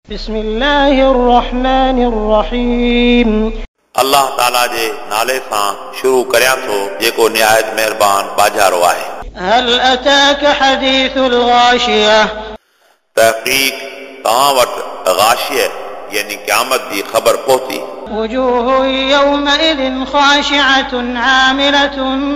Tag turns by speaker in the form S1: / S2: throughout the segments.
S1: بسم الله الرحمن الرحيم
S2: اللہ تعالیٰ جے نالے سان شروع کریاں थो जेको निहायत महिरबान बाजारो आहे।
S1: هل أتاك حديث الغاشية
S2: तहक़ीक़ तव्हां वटि गाशिय यानी क़यामत जी ख़बर पहुती।
S1: وجوه يومئذ خاشعة عاملة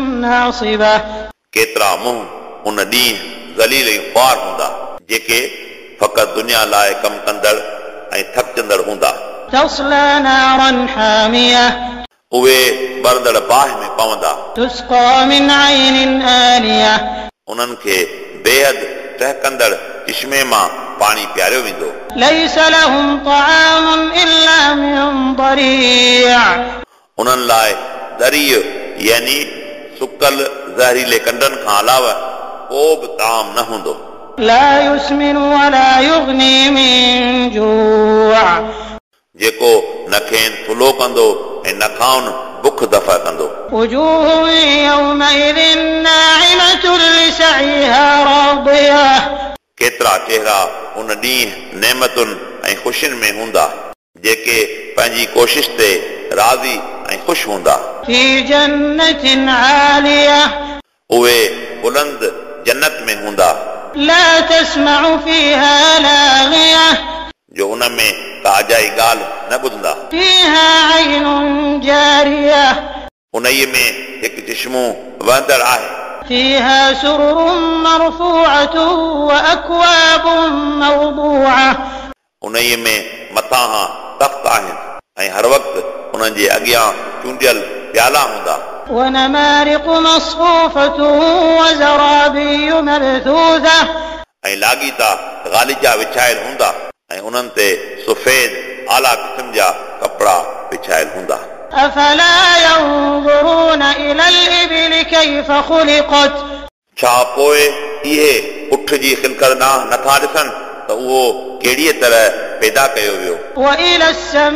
S1: ناصبة
S2: केतिरा मुंहुं उन ॾींहुं ज़लील ऐं ख़्वार हूंदा जेके फ़क़ति दुनिया लाइ कमु कंदड़ ऐं थकजंदड़ हूंदा।
S1: تصلى نارا حامية
S2: उहे ॿरंदड़ बाहि में पवंदा।
S1: تسقى من عين آنية
S2: उन्हनि खे बेहद टहकंदड़ चश्मे मां पाणी पियारियो वेंदो।
S1: ليس لهم طعام إلا من ضريع
S2: उन्हनि लाइ दरिय यानी सुकल ज़हरीले कंडनि खां अलावा को बि ताम न हूंदो।
S1: لا يسمن ولا يغني من جوع
S2: जेको न खेनि थुलो कंदो ऐं न खाउनि बुख दफ़ा कंदो।
S1: وجوه يومئذ ناعمة لسعيها راضية
S2: केतिरा चेहरा उन ॾींहुं नेमतुनि ऐं ख़ुशियुनि में हूंदा जेके पंहिंजी कोशिश ते राज़ी ऐं ख़ुशि हूंदा।
S1: في جنة عالية
S2: उहे बुलंद जन्नत में हूंदा
S1: لا تسمع فيها لاغية
S2: जो उन में का अजाई ॻाल्हि न ॿुधंदा।
S1: فيها عين جارية
S2: उन्हीअ में हिकु चश्मो वहंदड़ आहे।
S1: فيها سرر مرفوعة وأكواب موضوعة
S2: उन्हीअ में मथां खां तख़्त आहिनि ऐं हर वक़्तु उन्हनि जे अॻियां चूंडियल प्याला हूंदा।
S1: ونمارق مصفوفة وزرابي مبثوثة
S2: ऐं लाॻीता गालीचा विछायल हूंदा ऐं उन्हनि ते सफ़ेद आला क़िस्म जा कपिड़ा विछायल हूंदा।
S1: أفلا ينظرون إلى الإبل كيف خلقت
S2: छा पोइ इहे उठ जी ख़िलक़त नथा ॾिसनि त उहो कहिड़ीअ तरह पैदा कयो वियो।
S1: وإلى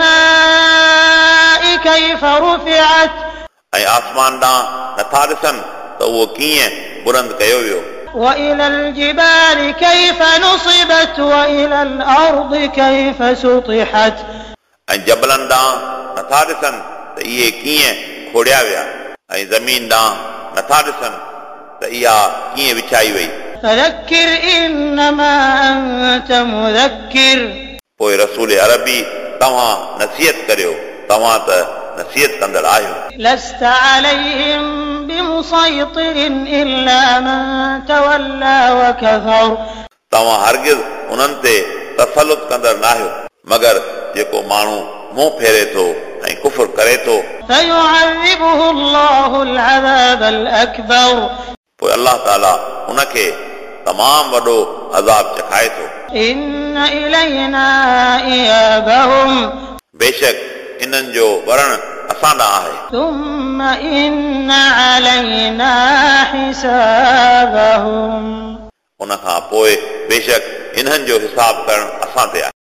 S1: السماء كيف رفعت
S2: ऐं आसमान ॾांहुं नथा ॾिसनि त उहो कीअं बुलंद कयो वियो।
S1: وإلى الجبال كيف نصبت وإلى الأرض كيف سطحت
S2: ऐं जबलनि ॾांहुं नथा ॾिसनि त इहे कीअं खोड़िया विया ऐं ज़मीन ॾांहुं नथा ॾिसनि त इहा कीअं विछाई वई।
S1: فذكر إنما أنت مذكر
S2: पोइ रसूल अरबी तव्हां नसीहत करियो तव्हां त नसीहत कंदड़ आहियो।
S1: لست عليهم بمسيطر إلا من تولى وكفر
S2: तव्हां हरगिज़ उन्हनि ते तसलुत कंदड़ न आहियो मगर जेको माण्हू मुंहुं फेरे थो ऐं कुफर करे थो।
S1: فيعذبه الله العذاب الأكبر
S2: पोइ अल्लाह ताला उनखे तमामु वॾो अज़ाब चखाए थो।
S1: إن إلينا إيابهم
S2: बेशक इन्हनि जो वरण असां ॾांहुं आहे।
S1: ثم إن علينا حسابهم
S2: उन खां पोइ बेशक इन्हनि जो हिसाब करणु असां ते आहे।